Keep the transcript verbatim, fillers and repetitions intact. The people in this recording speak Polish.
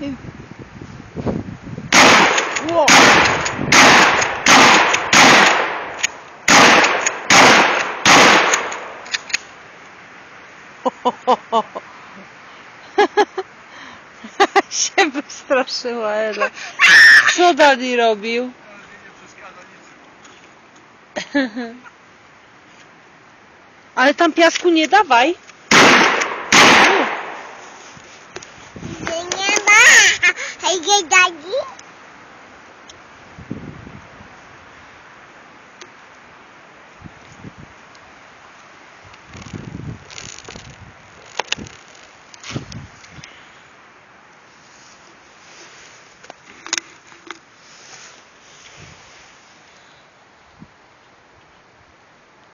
Wow. się wystraszyła Ela. Co Dani robił? Ale tam piasku nie dawaj. Nie ma. Hej, Dani.